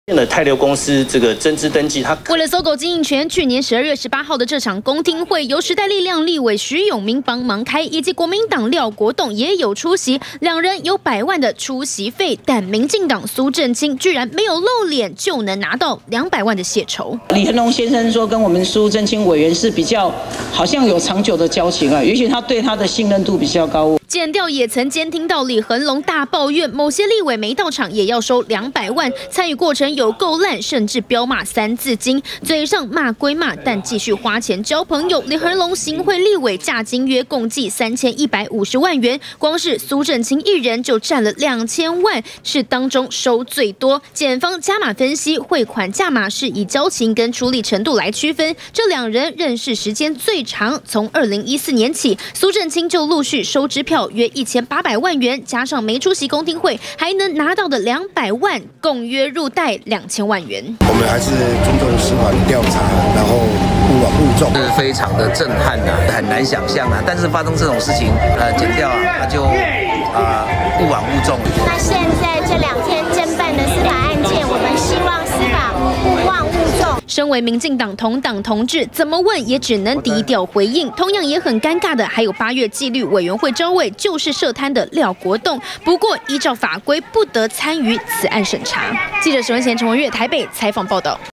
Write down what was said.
了泰流公司这个增资登记， 为了搜狗经营权，去年12月18号的这场公听会，由时代力量立委徐永明帮忙开，以及国民党廖国栋也有出席，两人有100万的出席费，但民进党苏震清居然没有露脸就能拿到200万的谢酬。 李恒龙先生说，跟我们苏震清委员是比较好像有长久的交情啊，也许他对他的信任度比较高。 检调也曾监听到李恒龙大抱怨，某些立委没到场也要收200万，参与过程有够烂，甚至飙骂3字经，嘴上骂归骂，但继续花钱交朋友。李恒龙行贿立委价金约共计3150万元，光是苏震清一人就占了2000万，是当中收最多。检方加码分析，汇款价码是以交情跟出力程度来区分，这两人认识时间最长，从2014年起，苏震清就陆续收支票约1800万元，加上没出席公听会还能拿到的200万，共约入袋2000万元。 我们还是尊重司法调查，然后勿枉勿重， 是非常的震撼啊，很难想象啊。但是发生这种事情，检调他就勿枉勿重。 那现在这2天侦办的司法案件，我们希望司法勿忘勿重。 身为民进党同党同志，怎么问也只能低调回应。同样也很尴尬的，还有8月纪律委员会召委就是涉贪的廖国栋，不过依照法规不得参与此案审查。记者沈文贤、陈文月台北采访报道。